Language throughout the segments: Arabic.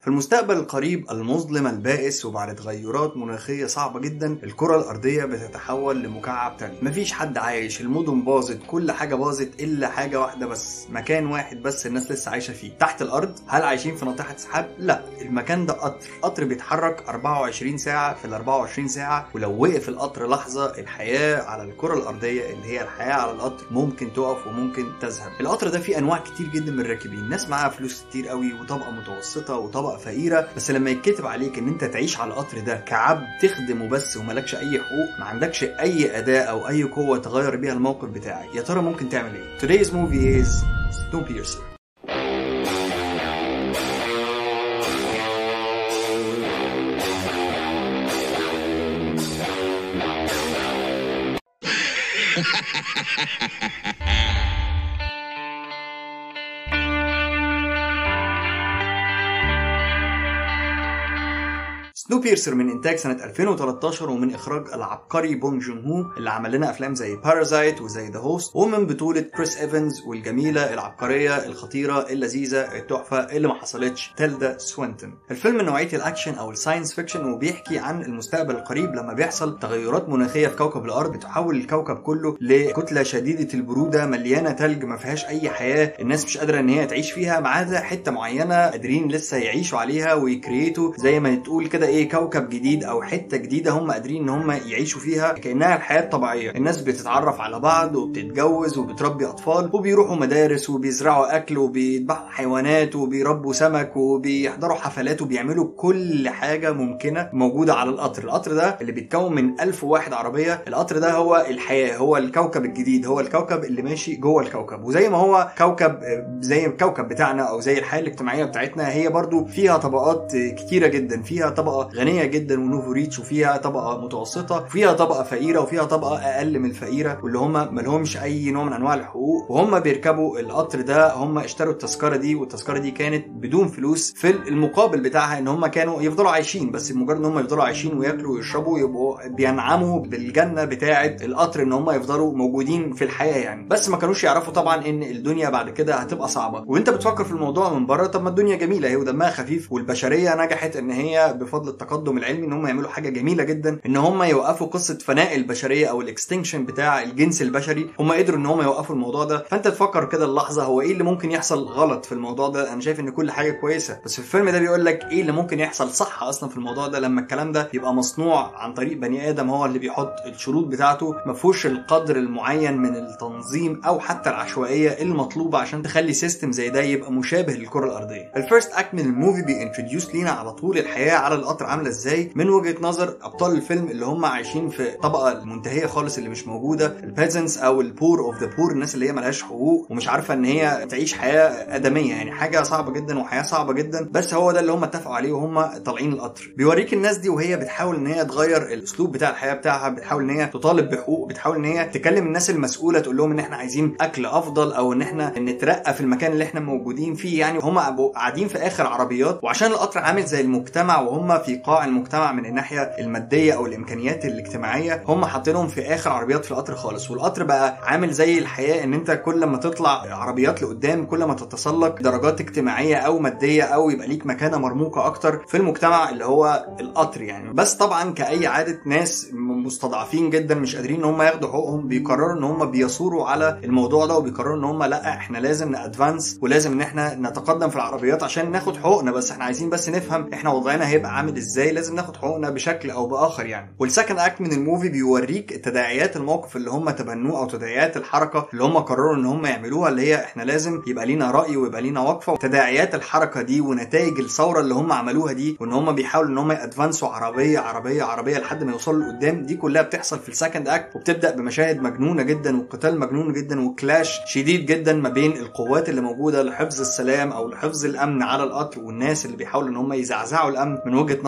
في المستقبل القريب المظلم البائس وبعد تغيرات مناخية صعبة جدا الكرة الأرضية بتتحول لمكعب تلج. مفيش حد عايش، المدن باظت، كل حاجة باظت إلا حاجة واحدة بس، مكان واحد بس الناس لسه عايشة فيه تحت الأرض. هل عايشين في ناطحة سحاب؟ لا، المكان ده قطر بيتحرك 24 ساعة في ال 24 ساعة، ولو وقف القطر لحظة الحياة على الكرة الأرضية اللي هي الحياة على القطر ممكن تقف وممكن تذهب. القطر ده فيه أنواع كتير جدا من الراكبين، ناس معاها فلوس كتير قوي وطبقة متوسطة وطبقة فقيرة، بس لما يتكتب عليك ان انت تعيش على القطر ده كعبد تخدمه بس وملكش اي حقوق، ما عندكش اي اداة او اي قوة تغير بيها الموقف بتاعك، يا ترى ممكن تعمل ايه؟ Today's movie is Snowpiercer. سنوبيرسر من انتاج سنة 2013 ومن اخراج العبقري بونج جون هو اللي عمل لنا افلام زي بارازايت وزي ذا هوست، ومن بطولة كريس ايفنز والجميلة العبقرية الخطيرة اللذيذة التحفة اللي ما حصلتش تيلدا سوينتون. الفيلم من نوعية الاكشن او الساينس فيكشن وبيحكي عن المستقبل القريب لما بيحصل تغيرات مناخية في كوكب الارض بتحول الكوكب كله لكتلة شديدة البرودة مليانة تلج ما فيهاش اي حياة، الناس مش قادرة ان هي تعيش فيها ما عدا حتة معينة قادرين لسه يعيشوا عليها ويكريتوا زي ما تقول كده ايه كوكب جديد او حته جديده هم قادرين ان هم يعيشوا فيها كانها الحياه الطبيعيه. الناس بتتعرف على بعض وبتتجوز وبتربي اطفال وبيروحوا مدارس وبيزرعوا اكل وبيذبحوا حيوانات وبيربوا سمك وبيحضروا حفلات وبيعملوا كل حاجه ممكنه موجوده على القطر. القطر ده اللي بيتكون من 1001 عربيه، القطر ده هو الحياه، هو الكوكب الجديد، هو الكوكب اللي ماشي جوه الكوكب. وزي ما هو كوكب زي الكوكب بتاعنا او زي الحياه الاجتماعيه بتاعتنا، هي برضو فيها طبقات كتيره جدا، فيها طبقه غنيه جدا ونوفو ريتش، وفيها طبقه متوسطه، وفيها طبقه فقيره، وفيها طبقه اقل من الفقيره واللي هم ما لهمش اي نوع من انواع الحقوق. وهم بيركبوا القطر ده هم اشتروا التذكره دي، والتذكره دي كانت بدون فلوس، في المقابل بتاعها ان هم كانوا يفضلوا عايشين، بس مجرد ان هم يفضلوا عايشين وياكلوا ويشربوا يبقوا بينعموا بالجنه بتاعه القطر، ان هم يفضلوا موجودين في الحياه يعني. بس ما كانوش يعرفوا طبعا ان الدنيا بعد كده هتبقى صعبه. وانت بتفكر في الموضوع من بره، طب ما الدنيا جميله اهي ودمها خفيف، والبشريه نجحت ان هي بفضل التقدم العلمي ان هم يعملوا حاجه جميله جدا، ان هم يوقفوا قصه فناء البشريه او الاكستنكشن بتاع الجنس البشري. هم قدروا ان هم يوقفوا الموضوع ده. فانت تفكر كده اللحظه هو ايه اللي ممكن يحصل غلط في الموضوع ده؟ انا شايف ان كل حاجه كويسه، بس في الفيلم ده بيقول لك ايه اللي ممكن يحصل صح اصلا في الموضوع ده لما الكلام ده يبقى مصنوع عن طريق بني ادم هو اللي بيحط الشروط بتاعته، ما فيهوش القدر المعين من التنظيم او حتى العشوائيه المطلوبه عشان تخلي سيستم زي ده يبقى مشابه للكره الارضيه. الفيرست اكت من الموفي بينتروديوس لينا على طول الحياه على القطر عامله ازاي من وجهه نظر ابطال الفيلم اللي هم عايشين في الطبقه المنتهيه خالص اللي مش موجوده، البيزنس او البور اوف ذا بور، الناس اللي هي ملهاش حقوق ومش عارفه ان هي تعيش حياه ادميه، يعني حاجه صعبه جدا وحياه صعبه جدا، بس هو ده اللي هم اتفقوا عليه وهم طالعين القطر. بيوريك الناس دي وهي بتحاول ان هي تغير الاسلوب بتاع الحياه بتاعها، بتحاول ان هي تطالب بحقوق، بتحاول ان هي تكلم الناس المسؤوله تقول لهم ان احنا عايزين اكل افضل او ان احنا نترقى في المكان اللي احنا موجودين فيه يعني. هم قاعدين في اخر عربيات، وعشان القطر عامل زي المجتمع وهم في قاع المجتمع من الناحيه الماديه او الامكانيات الاجتماعيه، هم حاطينهم في اخر عربيات في القطر خالص. والقطر بقى عامل زي الحياه، ان انت كل ما تطلع عربيات لقدام كل ما تتسلق درجات اجتماعيه او ماديه او يبقى ليك مكانه مرموقه اكتر في المجتمع اللي هو القطر يعني. بس طبعا كاي عاده ناس مستضعفين جدا مش قادرين ان هم ياخدوا حقوقهم، بيقرروا ان هم بيثوروا على الموضوع ده، وبيقرروا ان هم لا احنا لازم نادفانس ولازم ان احنا نتقدم في العربيات عشان ناخد حقوقنا، بس احنا عايزين بس نفهم احنا وضعنا هيبقى عامل ازاي، لازم ناخد حقوقنا بشكل او باخر يعني. والسكند اكت من الموفي بيوريك تداعيات الموقف اللي هم تبنوه او تداعيات الحركه اللي هم قرروا ان هم يعملوها، اللي هي احنا لازم يبقى لينا راي ويبقى لينا وقفه. تداعيات الحركه دي ونتائج الثوره اللي هم عملوها دي، وان هم بيحاولوا ان هم يادفانسوا عربيه عربيه عربيه لحد ما يوصلوا لقدام، دي كلها بتحصل في السكند اكت، وبتبدا بمشاهد مجنونه جدا وقتال مجنون جدا وكلاش شديد جدا ما بين القوات اللي موجوده لحفظ السلام او لحفظ الامن على القطر، والناس اللي بيحاولوا ان هم يزعزعوا الامن من وجهه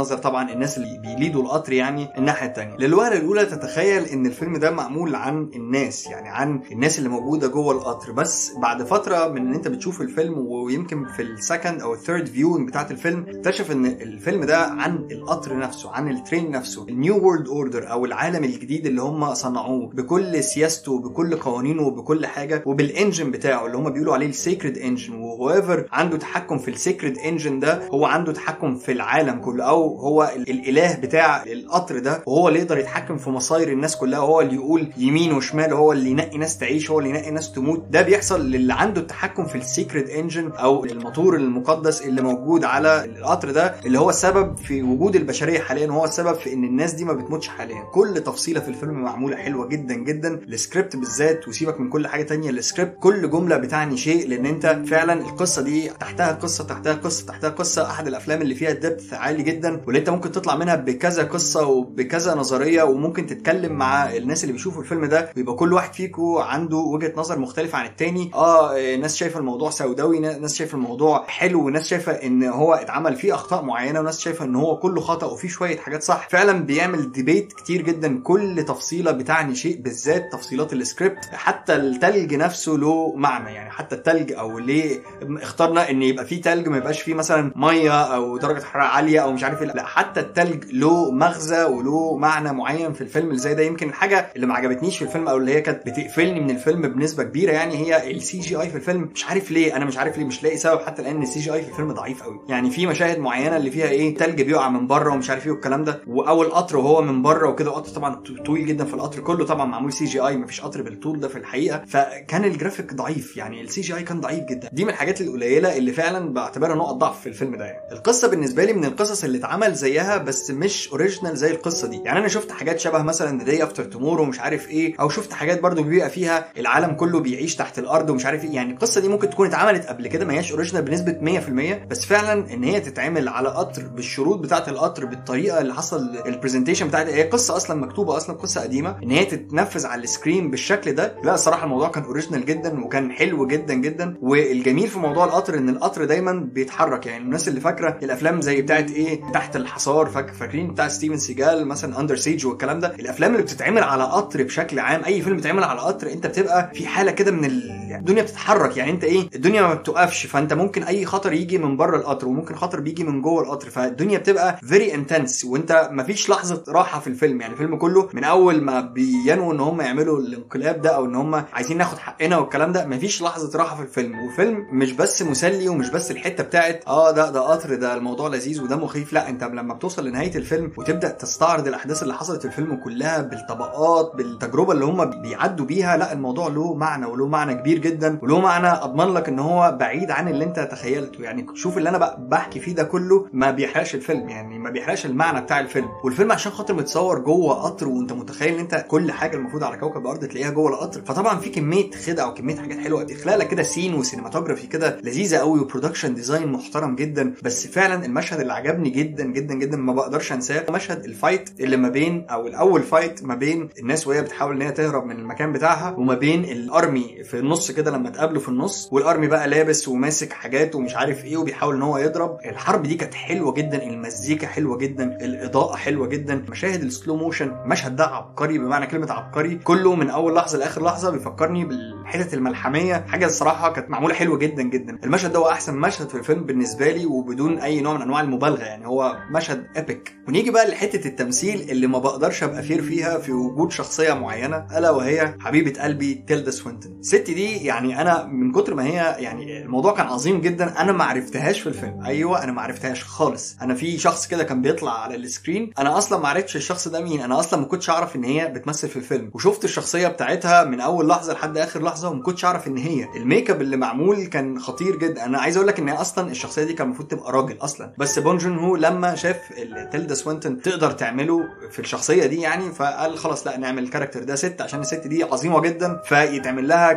نظر طبعا الناس اللي بيليدوا القطر يعني الناحيه الثانيه. للوهله الاولى تتخيل ان الفيلم ده معمول عن الناس، يعني عن الناس اللي موجوده جوه القطر، بس بعد فتره من ان انت بتشوف الفيلم ويمكن في السكند او الثيرد فيو بتاعت الفيلم تكتشف ان الفيلم ده عن القطر نفسه، عن الترين نفسه، النيو وورلد اوردر او العالم الجديد اللي هم صنعوه بكل سياسته بكل قوانينه وبكل حاجه، وبالانجن بتاعه اللي هم بيقولوا عليه السيكريد انجن. وهويفر عنده تحكم في السيكريد انجن ده، هو عنده تحكم في العالم كله، او هو الاله بتاع القطر ده، وهو اللي يقدر يتحكم في مصاير الناس كلها، هو اللي يقول يمين وشمال، هو اللي ينقي ناس تعيش، هو اللي ينقي ناس تموت. ده بيحصل للي عنده التحكم في السيكريد انجن او الموتور المقدس اللي موجود على القطر ده، اللي هو السبب في وجود البشريه حاليا، وهو السبب في ان الناس دي ما بتموتش حاليا. كل تفصيله في الفيلم معموله حلوه جدا جدا. السكريبت بالذات، وسيبك من كل حاجه تانية، السكريبت كل جمله بتعني شيء، لان انت فعلا القصه دي تحتها قصه تحتها قصه تحتها قصه. احد الافلام اللي فيها ديبث عالي جدا، واللي انت ممكن تطلع منها بكذا قصه وبكذا نظريه، وممكن تتكلم مع الناس اللي بيشوفوا الفيلم ده، ويبقى كل واحد فيكم عنده وجهه نظر مختلفه عن التاني. ناس شايفه الموضوع سوداوي، ناس شايفه الموضوع حلو، وناس شايفه ان هو اتعمل فيه اخطاء معينه، وناس شايفه ان هو كله خطا وفيه شويه حاجات صح. فعلا بيعمل ديبيت كتير جدا، كل تفصيله بتعني شيء، بالذات تفصيلات السكريبت. حتى التلج نفسه له معنى، يعني حتى التلج، او ليه اخترنا ان يبقى فيه تلج ما يبقاش فيه مثلا ميه او درجه حراره عاليه او مش عارف ايه، لا حتى التلج له مغزى وله معنى معين في الفيلم اللي زي ده. يمكن الحاجه اللي ما عجبتنيش في الفيلم او اللي هي كانت بتقفلني من الفيلم بنسبه كبيره يعني هي السي جي اي في الفيلم. مش عارف ليه، انا مش عارف ليه، مش لاقي سبب حتى الان. السي جي اي في الفيلم ضعيف قوي، يعني في مشاهد معينه اللي فيها تلج بيقع من بره ومش عارف ايه والكلام ده، واول قطر وهو من بره وكده، القطر طبعا طويل جدا، في القطر كله طبعا معمول سي جي اي، مفيش قطر بالطول ده في الحقيقه، فكان الجرافيك ضعيف، يعني السي جي اي كان ضعيف جدا. دي من الحاجات القليله اللي فعلا بعتبرها نقط ضعف في الفيلم ده. يعني القصه بالنسبه لي من القصص اللي اتعمل زيها بس مش اوريجينال زي القصه دي. يعني انا شفت حاجات شبه مثلا داي افتر تومورو ومش عارف ايه، او شفت حاجات برضو بيبقى فيها العالم كله بيعيش تحت الارض ومش عارف ايه. يعني القصه دي ممكن تكون اتعملت قبل كده، ما هياش اوريجينال بنسبه 100%، بس فعلا ان هي تتعمل على قطر بالشروط بتاعه القطر بالطريقه اللي حصل البرزنتيشن بتاعتها، هي قصه اصلا مكتوبه، اصلا قصه قديمه، ان هي تتنفذ على السكرين بالشكل ده. لا الصراحه الموضوع كان اوريجينال جدا وكان حلو جدا جدا. والجميل في موضوع القطر ان القطر دايما بيتحرك. يعني الناس اللي فاكره الافلام زي بتاعه تحت الحصار، فاكرين بتاع ستيفن سيجال مثلا اندر سيج والكلام ده، الافلام اللي بتتعمل على قطر بشكل عام، اي فيلم بيتعمل على قطر انت بتبقى في حاله كده من الدنيا بتتحرك، يعني انت الدنيا ما بتوقفش، فانت ممكن اي خطر يجي من بره القطر وممكن خطر بيجي من جوه القطر، فالدنيا بتبقى فيري انتنس، وانت ما فيش لحظه راحه في الفيلم. يعني الفيلم كله من اول ما بينوا ان هم يعملوا الانقلاب ده، او ان هم عايزين ناخد حقنا والكلام ده، ما فيش لحظه راحه في الفيلم. والفيلم مش بس مسلي ومش بس الحته بتاعت ده قطر، ده الموضوع لذيذ وده مخيف، لا انت لما بتوصل لنهايه الفيلم وتبدا تستعرض الاحداث اللي حصلت في الفيلم كلها بالطبقات بالتجربه اللي هم بيعدوا بيها، لا الموضوع له معنى وله معنى كبير جدا، وله معنى اضمن لك ان هو بعيد عن اللي انت تخيلته. يعني شوف اللي انا بحكي فيه ده كله ما بيحرقش الفيلم، يعني ما بيحرقش المعنى بتاع الفيلم. والفيلم عشان خاطر متصور جوه قطر، وانت متخيل ان انت كل حاجه المفروض على كوكب الارض تلاقيها جوه القطر، فطبعا في كميه خدع وكميه حاجات حلوه تخلق لك كده سين وسينماتوجرافي كده لذيذه قوي، وبرودكشن ديزاين محترم جدا. بس فعلا المشهد اللي عجبني جدا جدا جدا ما بقدرش انساه، مشهد الفايت اللي ما بين، او الاول فايت ما بين الناس وهي بتحاول ان هي تهرب من المكان بتاعها، وما بين الارمي في النص كده لما اتقابلوا في النص، والارمي بقى لابس وماسك حاجات ومش عارف ايه وبيحاول ان هو يضرب. الحرب دي كانت حلوه جدا، المزيكا حلوه جدا، الاضاءه حلوه جدا، مشاهد السلو موشن، المشهد ده عبقري بمعنى كلمه عبقري، كله من اول لحظه لاخر لحظه بيفكرني بالحتت الملحميه، حاجه الصراحه كانت معموله حلوه جدا جدا. المشهد ده هو احسن مشهد في الفيلم بالنسبه لي، وبدون اي نوع من انواع المبالغه، يعني هو مشهد ايبك. ونيجي بقى لحته التمثيل اللي ما بقدرش ابقى فير فيها في وجود شخصيه معينه، الا وهي حبيبه قلبي تيلدا سوينتون. الست دي يعني انا من كتر ما هي يعني الموضوع كان عظيم جدا، انا ما عرفتهاش في الفيلم. ايوه انا ما عرفتهاش خالص. انا في شخص كده كان بيطلع على السكرين، انا اصلا ما عرفتش الشخص ده مين، انا اصلا ما كنتش اعرف ان هي بتمثل في الفيلم، وشفت الشخصيه بتاعتها من اول لحظه لحد اخر لحظه وما كنتش اعرف ان هي. الميك اب اللي معمول كان خطير جدا. انا عايز اقول لك ان هي اصلا الشخصيه دي كان المفروض تبقى راجل اصلا، بس بونج جون هو لما شاف تيلدا سوينتون تقدر تعمله في الشخصيه دي يعني، فقال خلاص لا نعمل الكاركتر ده ست، عشان الست دي عظيمه جدا، فيتعمل لها كاركتر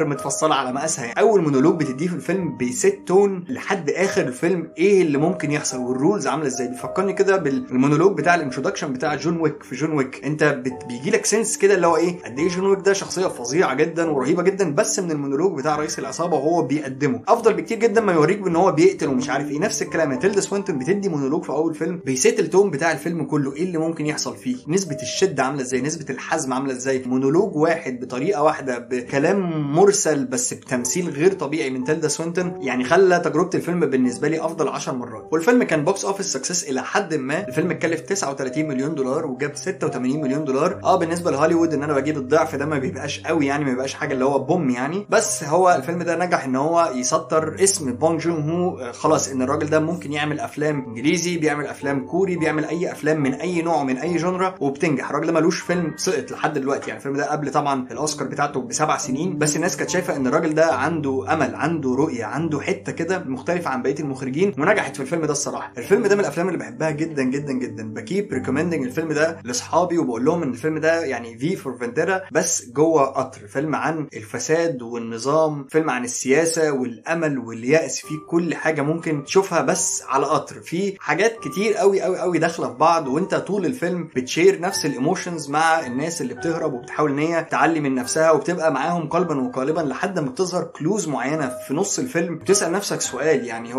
متفصله على مقاسها يعني. اول مونولوج بتديه في الفيلم بيست تون لحد اخر الفيلم ايه اللي ممكن يحصل والرولز عامله ازاي. بيفكرني كده بالمونولوج بتاع الانترودكشن بتاع جون ويك. في جون ويك انت بيجي لك سنس كده اللي هو ايه قد ايه جون ويك ده شخصيه فظيعه جدا ورهيبه جدا، بس من المونولوج بتاع رئيس العصابه وهو بيقدمه افضل بكتير جدا ما يوريك بان هو بيقتل ومش عارف ايه. نفس الكلام تيلدا سوينتون بتدي مونولوج في اول فيلم بيسيت التون بتاع الفيلم كله، ايه اللي ممكن يحصل فيه، نسبه الشده عامله ازاي، نسبه الحزم عامله ازاي. مونولوج واحد بطريقه واحده بكلام مرسل بس بتمثيل غير طبيعي من تيلدا سوينتون، يعني خلى تجربه الفيلم بالنسبه لي افضل 10 مرات. والفيلم كان بوكس اوفيس سكسس الى حد ما. الفيلم اتكلف 39 مليون دولار وجاب 86 مليون دولار. بالنسبه لهوليوود ان انا بجيب الضعف ده ما بيبقاش قوي يعني، ما بيبقاش حاجه اللي هو بوم يعني، بس هو الفيلم ده نجح ان هو يسطر اسم بونج جون هو. خلاص ان الراجل ده ممكن يعمل افلام انجليزي، بيعمل افلام كوري، بيعمل اي افلام من اي نوع من اي جنرا وبتنجح. الراجل ده ملوش فيلم سقط لحد دلوقتي يعني. الفيلم ده قبل طبعا الاوسكار بتاعته ب7 سنين، بس الناس كانت شايفه ان الراجل ده عنده امل، عنده رؤيه، عنده حته كده مختلفه عن بقيه المخرجين، ونجحت في الفيلم ده الصراحه. الفيلم ده من الافلام اللي بحبها جدا جدا جدا. بكيب ريكومندنج الفيلم ده لاصحابي وبقول لهم ان الفيلم ده يعني في فور فينتيرا بس جوه قطر. فيلم عن الفساد والنظام، فيلم عن السياسه والامل واليأس، فيه كل حاجه ممكن تشوفها بس على قطر. في حاجات كتير قوي قوي قوي داخله في بعض، وانت طول الفيلم بتشير نفس الايموشنز مع الناس اللي بتهرب وبتحاول ان هي تعلي من نفسها وبتبقى معاهم قلبا وقالبا لحد ما بتظهر كلوز معينه في نص الفيلم. بتسال نفسك سؤال يعني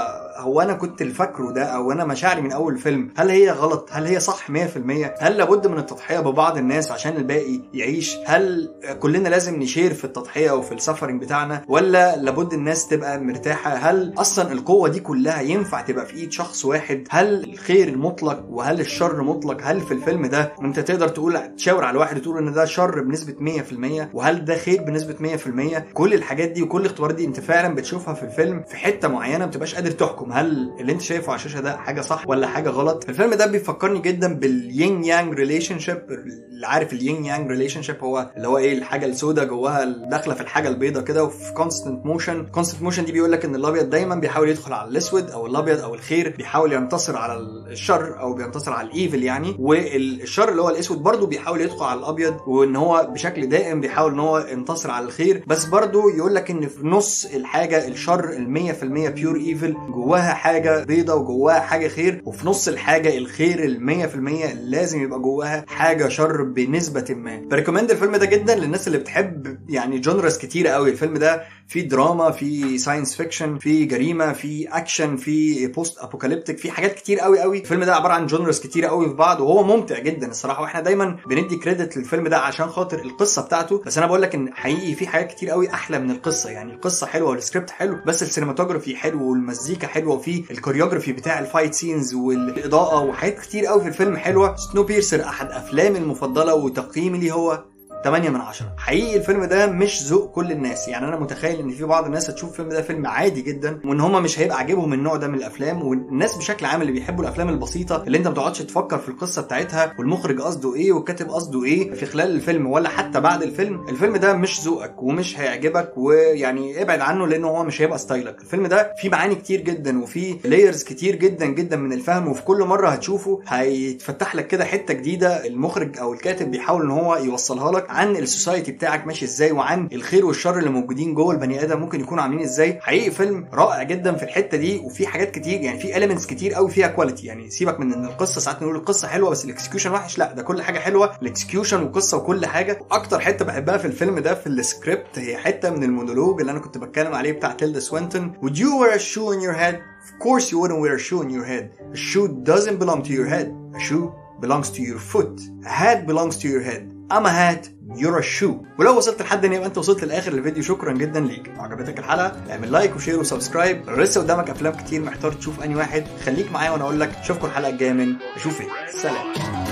هو انا كنت الفكره ده او انا مشاعري من اول الفيلم هل هي غلط، هل هي صح 100%، هل لابد من التضحيه ببعض الناس عشان الباقي يعيش، هل كلنا لازم نشير في التضحيه وفي السفرنج بتاعنا، ولا لابد الناس تبقى مرتاحه، هل اصلا القوه دي كلها ينفع تبقى في ايد شخص واحد، هل الخير المطلق وهل الشر مطلق، هل في الفيلم ده انت تقدر تشاور على واحد وتقول ان ده شر بنسبه 100% وهل ده خير بنسبه 100%. كل الحاجات دي وكل الاختبارات دي انت فعلا بتشوفها في الفيلم في حته معينه، ما بتبقاش قادر تحكم هل اللي انت شايفه على الشاشه ده حاجه صح ولا حاجه غلط. الفيلم ده بيفكرني جدا بالين يانج ريليشن شيب. اللي عارف الين يانج ريليشن شيب هو اللي هو ايه الحاجه السوداء جواها داخله في الحاجه البيضاء كده. وفي كونستنت موشن دي بيقول لك ان الابيض دايما بيحاول يدخل على الاسود، او الابيض او الخير بيحاول ينتصر على الشر او بينتصر على الايفل يعني، والشر اللي هو الاسود برضو بيحاول يدخل على الابيض، وان هو بشكل دائم بيحاول ان هو ينتصر على الخير. بس برضو يقول لك ان في نص الحاجه الشر 100% بيور ايفل جواها حاجه بيضاء وجواها حاجه خير، وفي نص الحاجه الخير 100% لازم يبقى جواها حاجه شر بنسبه ما. بريكومند الفيلم ده جدا للناس اللي بتحب يعني جونرز كتيره قوي. الفيلم ده في دراما، في ساينس فيكشن، في جريمه، في اكشن، في بوست ابوكاليبتيك، في حاجات كتير قوي قوي. الفيلم ده عباره عن جونرز كتير قوي في بعض، وهو ممتع جدا الصراحه. واحنا دايما بندي كريدت للفيلم ده عشان خاطر القصه بتاعته، بس انا بقول لك ان حقيقي في حاجات كتير قوي احلى من القصه. يعني القصه حلوه والسكريبت حلو، بس السينماتوجرافي حلو والمزيكا حلوه، وفي الكوريوجرافي بتاع الفايت سينز والاضاءه وحاجات كتير قوي في الفيلم حلوه. سنو بيرسر احد افلامي المفضله وتقييمي ليه هو 8 من 10. حقيقي الفيلم ده مش ذوق كل الناس. يعني انا متخيل ان في بعض الناس هتشوف الفيلم ده فيلم عادي جدا، وان هم مش هيبقى عاجبهم النوع ده من الافلام. والناس بشكل عام اللي بيحبوا الافلام البسيطه اللي انت ما تقعدش تفكر في القصه بتاعتها والمخرج قصده ايه والكاتب قصده ايه في خلال الفيلم ولا حتى بعد الفيلم، الفيلم ده مش ذوقك ومش هيعجبك، ويعني ابعد عنه لانه هو مش هيبقى ستايلك. الفيلم ده فيه معاني كتير جدا وفيه لايرز كتير جدا جدا من الفهم، وفي كل مره هتشوفه هيتفتح لك كده حته جديده المخرج او الكاتب بيحاول ان هو يوصلها لك عن السوسايتي بتاعك ماشي ازاي، وعن الخير والشر اللي موجودين جوه البني ادم ممكن يكونوا عاملين ازاي. حقيقي فيلم رائع جدا في الحته دي، وفي حاجات كتير يعني في اليمنتس كتير قوي فيها كواليتي. يعني سيبك من ان القصه ساعات نقول القصه حلوه بس الاكسكيوشن وحش، لا ده كل حاجه حلوه، الاكسكيوشن والقصه وكل حاجه. واكتر حته بحبها في الفيلم ده في السكريبت هي حته من المونولوج اللي انا كنت بتكلم عليه بتاع تيلدا سوينتون. Would you wear a shoe in your head? Of course you wouldn't wear a shoe in your head. A shoe doesn't belong to your head. A shoe belongs to your foot. A hat belongs to your head. I'm a hat. You're a shoe. ولو وصلت لحد هنا يبقى انت وصلت لاخر الفيديو. شكرا جدا ليك. لو عجبتك الحلقه اعمل لايك وشير وسبسكرايب. لو لسه قدامك افلام كتير محتار تشوف انهي واحد خليك معايا وانا اقول لك. اشوفكم الحلقه الجايه من اشوف ايه. سلام.